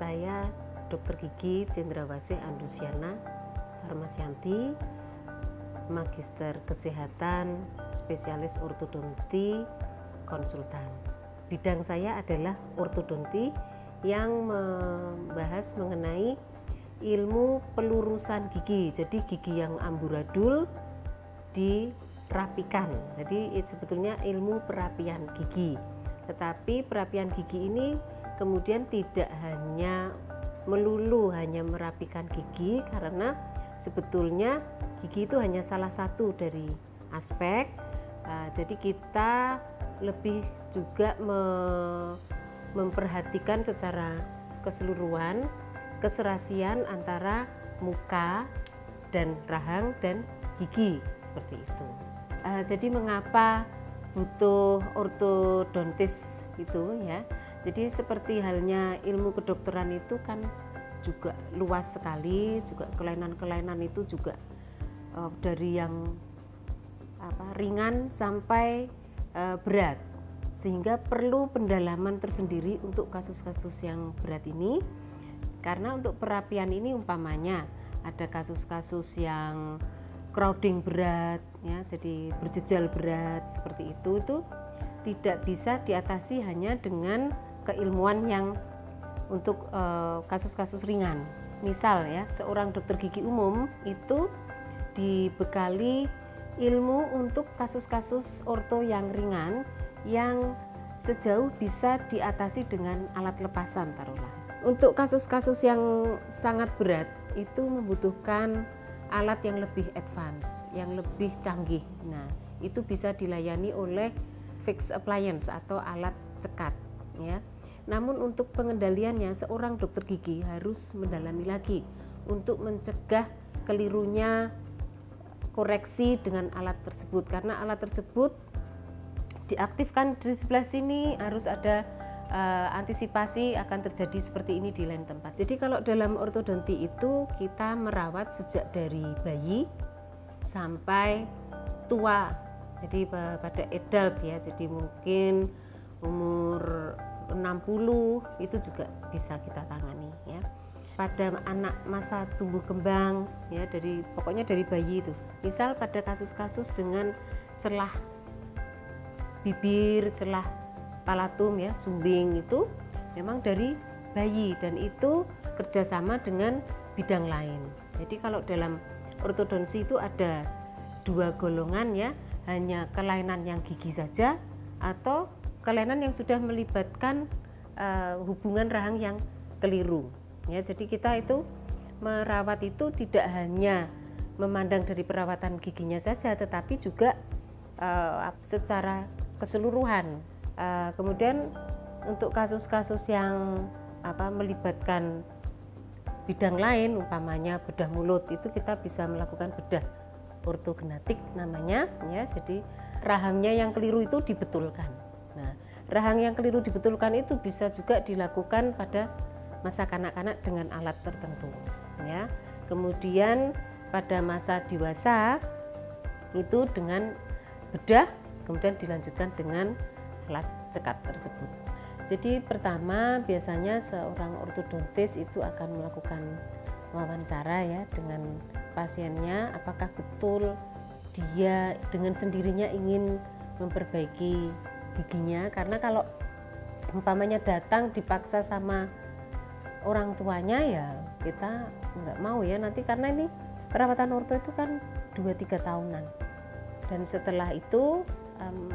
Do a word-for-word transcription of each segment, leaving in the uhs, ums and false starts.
saya Dokter Gigi Cendrawasih Andusiana Farmasianti, Magister Kesehatan, Spesialis Ortodonti, Konsultan. Bidang saya adalah ortodonti yang membahas mengenai ilmu pelurusan gigi. Jadi gigi yang amburadul dirapikan. Jadi sebetulnya ilmu perapian gigi. Tetapi perapian gigi ini kemudian tidak hanya melulu hanya merapikan gigi, karena sebetulnya gigi itu hanya salah satu dari aspek. Uh, jadi kita lebih juga me memperhatikan secara keseluruhan keserasian antara muka dan rahang dan gigi seperti itu. Uh, jadi mengapa butuh ortodontis itu ya? Jadi seperti halnya ilmu kedokteran itu kan juga luas sekali, juga kelainan-kelainan itu juga uh, dari yang apa, ringan sampai uh, berat, sehingga perlu pendalaman tersendiri untuk kasus-kasus yang berat ini. Karena untuk perapian ini umpamanya ada kasus-kasus yang crowding berat, ya, jadi berjejal berat seperti itu, itu tidak bisa diatasi hanya dengan keilmuan yang untuk kasus-kasus uh, ringan. Misal ya, seorang dokter gigi umum itu dibekali ilmu untuk kasus-kasus orto yang ringan yang sejauh bisa diatasi dengan alat lepasan taruhlah. Untuk kasus-kasus yang sangat berat itu membutuhkan alat yang lebih advance, yang lebih canggih. Nah, itu bisa dilayani oleh fixed appliance atau alat cekat ya. Namun untuk pengendaliannya seorang dokter gigi harus mendalami lagi untuk mencegah kelirunya koreksi dengan alat tersebut, karena alat tersebut diaktifkan di sebelah sini harus ada uh, antisipasi akan terjadi seperti ini di lain tempat. Jadi kalau dalam ortodonti itu kita merawat sejak dari bayi sampai tua. Jadi pada adult ya, jadi mungkin umur enam puluh itu juga bisa kita tangani ya. Pada anak masa tumbuh kembang ya, dari pokoknya dari bayi itu. Misal pada kasus-kasus dengan celah bibir, celah palatum ya, sumbing itu memang dari bayi dan itu kerjasama dengan bidang lain. Jadi kalau dalam ortodonsi itu ada dua golongan ya, hanya kelainan yang gigi saja atau kelainan yang sudah melibatkan uh, hubungan rahang yang keliru. Ya, jadi kita itu merawat itu tidak hanya memandang dari perawatan giginya saja, tetapi juga uh, secara keseluruhan. Uh, kemudian untuk kasus-kasus yang apa, melibatkan bidang lain, umpamanya bedah mulut, itu kita bisa melakukan bedah ortogenetik namanya. Ya, jadi rahangnya yang keliru itu dibetulkan. Nah, rahang yang keliru dibetulkan itu bisa juga dilakukan pada masa kanak-kanak dengan alat tertentu ya. Kemudian pada masa dewasa itu dengan bedah, kemudian dilanjutkan dengan alat cekat tersebut. Jadi pertama biasanya seorang ortodontis itu akan melakukan wawancara ya dengan pasiennya, apakah betul dia dengan sendirinya ingin memperbaiki giginya. Karena kalau umpamanya datang dipaksa sama orang tuanya ya kita nggak mau ya nanti, karena ini perawatan orto itu kan dua tiga tahunan dan setelah itu um,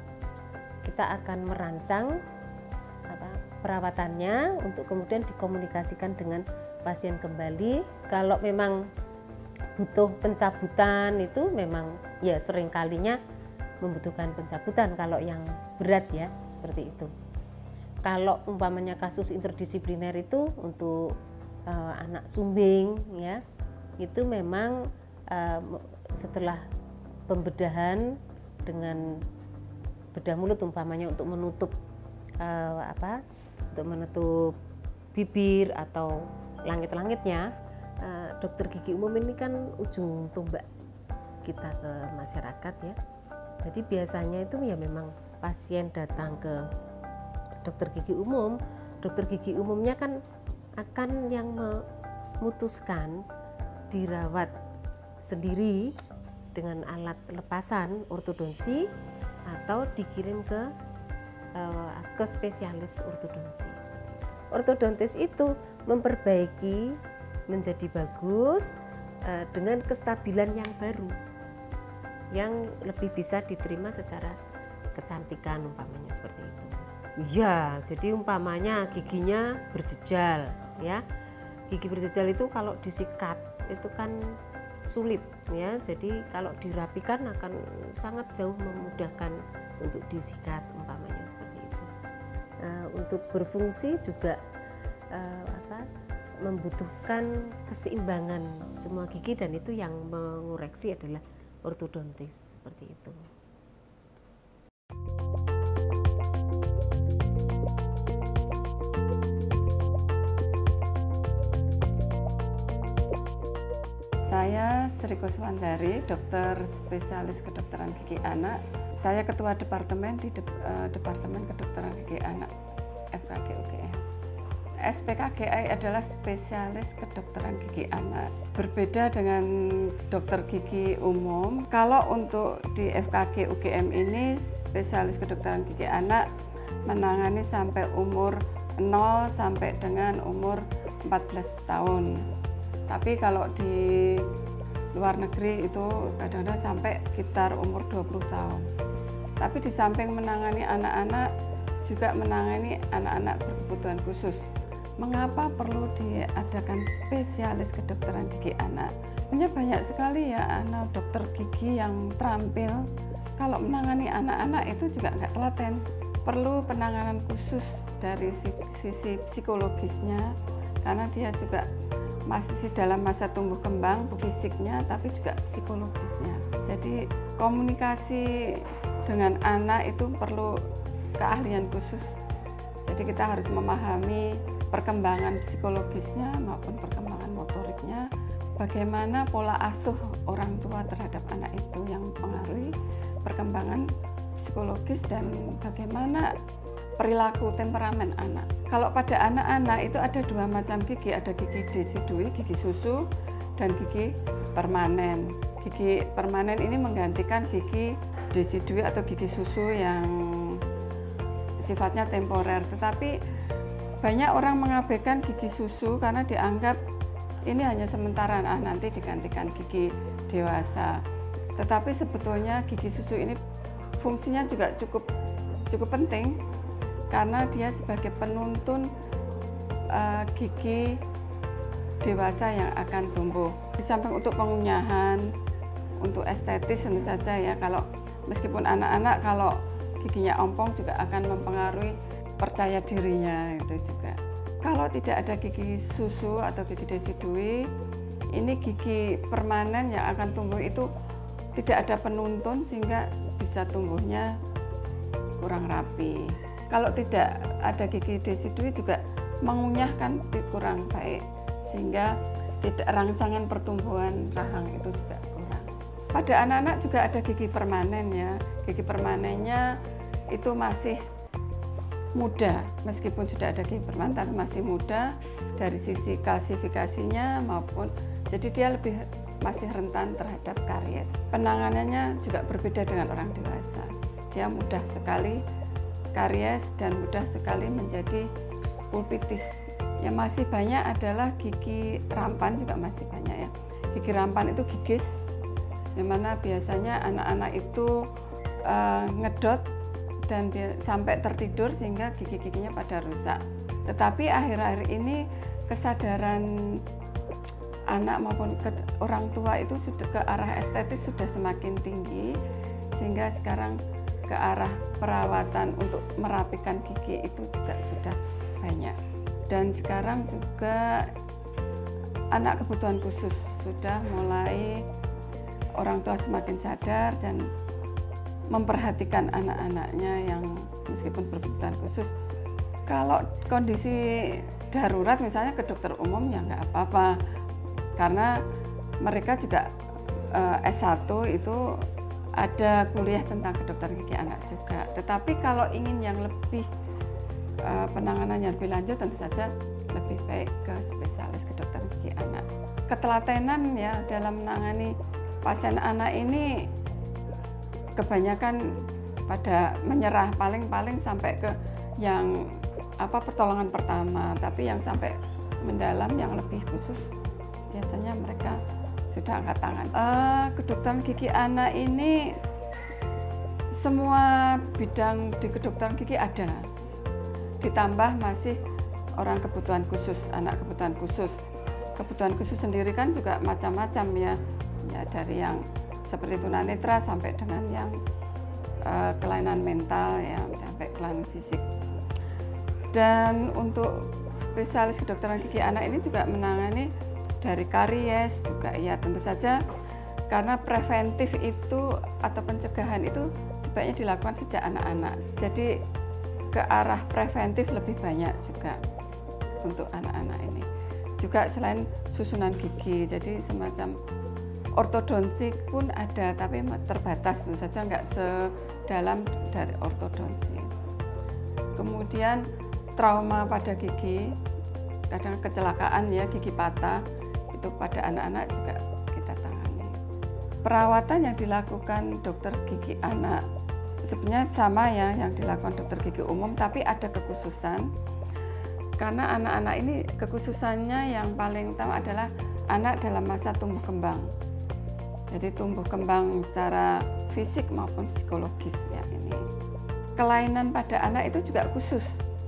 kita akan merancang apa, perawatannya untuk kemudian dikomunikasikan dengan pasien kembali. Kalau memang butuh pencabutan itu memang ya sering kalinya membutuhkan pencabutan kalau yang berat ya, seperti itu. Kalau umpamanya kasus interdisipliner itu untuk uh, anak sumbing ya, itu memang uh, setelah pembedahan dengan bedah mulut umpamanya untuk menutup uh, apa untuk menutup bibir atau langit-langitnya, uh, dokter gigi umum ini kan ujung tombak kita ke masyarakat ya. Jadi biasanya itu ya memang pasien datang ke dokter gigi umum, dokter gigi umumnya kan akan yang memutuskan dirawat sendiri dengan alat lepasan ortodonsi atau dikirim ke ke spesialis ortodonsi. Ortodontis itu memperbaiki menjadi bagus dengan kestabilan yang baru, yang lebih bisa diterima secara kecantikan umpamanya seperti itu. Ya, jadi umpamanya giginya berjejal, ya. Gigi berjejal itu kalau disikat itu kan sulit, ya. Jadi kalau dirapikan akan sangat jauh memudahkan untuk disikat umpamanya seperti itu. Uh, untuk berfungsi juga uh, apa, membutuhkan keseimbangan semua gigi, dan itu yang mengoreksi adalah ortodontis seperti itu. Saya Sri Kuswandari, dokter spesialis kedokteran gigi anak. Saya ketua departemen di de, uh, Departemen Kedokteran Gigi Anak F K G U G M. S P K G I adalah spesialis kedokteran gigi anak. Berbeda dengan dokter gigi umum, kalau untuk di F K G U G M ini spesialis kedokteran gigi anak menangani sampai umur nol sampai dengan umur empat belas tahun. Tapi kalau di luar negeri itu kadang-kadang sampai sekitar umur dua puluh tahun. Tapi di samping menangani anak-anak, juga menangani anak-anak berkebutuhan khusus. Mengapa perlu diadakan spesialis kedokteran gigi anak? Sebenarnya banyak sekali ya anak dokter gigi yang terampil. Kalau menangani anak-anak itu juga nggak telaten. Perlu penanganan khusus dari sisi psikologisnya, karena dia juga masih dalam masa tumbuh kembang fisiknya tapi juga psikologisnya. Jadi komunikasi dengan anak itu perlu keahlian khusus. Jadi kita harus memahami perkembangan psikologisnya maupun perkembangan motoriknya, bagaimana pola asuh orang tua terhadap anak itu yang mempengaruhi perkembangan psikologis, dan bagaimana perilaku temperamen anak. Kalau pada anak-anak itu ada dua macam gigi, ada gigi desidui, gigi susu, dan gigi permanen. Gigi permanen ini menggantikan gigi desidui atau gigi susu yang sifatnya temporer. Tetapi banyak orang mengabaikan gigi susu karena dianggap ini hanya sementara, nah nanti digantikan gigi dewasa. Tetapi sebetulnya gigi susu ini fungsinya juga cukup cukup penting, karena dia sebagai penuntun uh, gigi dewasa yang akan tumbuh. Di samping untuk pengunyahan, untuk estetis tentu saja ya, kalau meskipun anak-anak kalau giginya ompong juga akan mempengaruhi percaya dirinya itu juga. Kalau tidak ada gigi susu atau gigi desidui, ini gigi permanen yang akan tumbuh itu tidak ada penuntun sehingga bisa tumbuhnya kurang rapi. Kalau tidak ada gigi desidui juga mengunyahkan kurang baik, sehingga tidak rangsangan pertumbuhan rahang itu juga kurang. Pada anak-anak juga ada gigi permanen ya. Gigi permanennya itu masih muda, meskipun sudah ada gigi permanen tapi masih muda dari sisi kalsifikasinya maupun, jadi dia lebih masih rentan terhadap karies. Penanganannya juga berbeda dengan orang dewasa. Dia mudah sekali karies dan mudah sekali menjadi pulpitis. Yang masih banyak adalah gigi rampan, juga masih banyak ya. Gigi rampan itu gigis, yang mana biasanya anak-anak itu uh, ngedot dan dia sampai tertidur sehingga gigi-giginya pada rusak. Tetapi akhir-akhir ini kesadaran anak maupun ke orang tua itu sudah ke arah estetis sudah semakin tinggi, sehingga sekarang ke arah perawatan untuk merapikan gigi itu juga sudah banyak. Dan sekarang juga anak kebutuhan khusus sudah mulai orang tua semakin sadar dan memperhatikan anak-anaknya yang meskipun berkebutuhan khusus. Kalau kondisi darurat misalnya ke dokter umum ya nggak apa-apa, karena mereka juga eh, S satu itu ada kuliah tentang kedokteran gigi anak juga. Tetapi kalau ingin yang lebih uh, penanganan yang lebih lanjut, tentu saja lebih lebih baik ke spesialis kedokteran gigi anak. Ketelatenan ya dalam menangani pasien anak ini kebanyakan pada menyerah, paling-paling sampai ke yang apa pertolongan pertama, tapi yang sampai mendalam yang lebih khusus biasanya mereka sudah angkat tangan. Uh, kedokteran gigi anak ini semua bidang di kedokteran gigi ada, ditambah masih orang kebutuhan khusus, anak kebutuhan khusus. Kebutuhan khusus sendiri kan juga macam-macam ya, ya dari yang seperti tunanetra sampai dengan yang uh, kelainan mental ya, sampai kelainan fisik. Dan untuk spesialis kedokteran gigi anak ini juga menangani dari karies juga ya, tentu saja karena preventif itu atau pencegahan itu sebaiknya dilakukan sejak anak-anak. Jadi ke arah preventif lebih banyak juga untuk anak-anak ini. Juga selain susunan gigi, jadi semacam ortodonti pun ada, tapi terbatas, tentu saja nggak sedalam dari ortodonti. Kemudian trauma pada gigi, kadang kecelakaan ya, gigi patah, itu pada anak-anak juga kita tangani. Perawatan yang dilakukan dokter gigi anak sebenarnya sama ya yang dilakukan dokter gigi umum, tapi ada kekhususan. Karena anak-anak ini kekhususannya yang paling utama adalah anak dalam masa tumbuh kembang. Jadi tumbuh kembang secara fisik maupun psikologis ya ini. Kelainan pada anak itu juga khusus.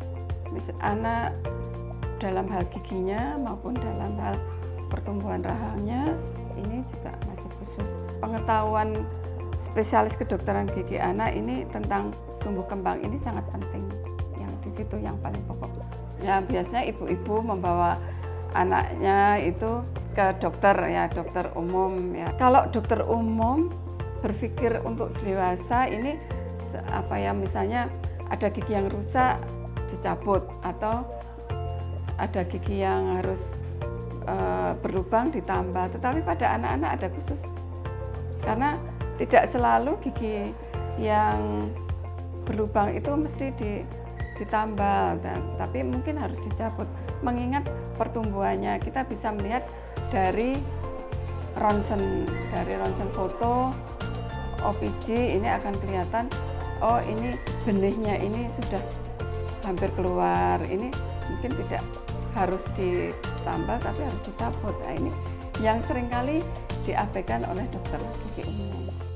Anak dalam hal giginya maupun dalam hal pertumbuhan rahangnya ini juga masih khusus. Pengetahuan spesialis kedokteran gigi anak ini tentang tumbuh kembang ini sangat penting. Yang di situ yang paling pokok. Ya biasanya ibu-ibu membawa anaknya itu ke dokter ya, dokter umum ya. Kalau dokter umum berpikir untuk dewasa ini apa ya, misalnya ada gigi yang rusak dicabut atau ada gigi yang harus e, berlubang ditambah, tetapi pada anak-anak ada khusus karena tidak selalu gigi yang berlubang itu mesti di ditambal, dan, tapi mungkin harus dicabut. Mengingat pertumbuhannya, kita bisa melihat dari ronsen, dari ronsen foto O P G ini akan kelihatan, oh ini benihnya ini sudah hampir keluar, ini mungkin tidak harus ditambal tapi harus dicabut. Nah, ini yang seringkali diabaikan oleh dokter gigi umum.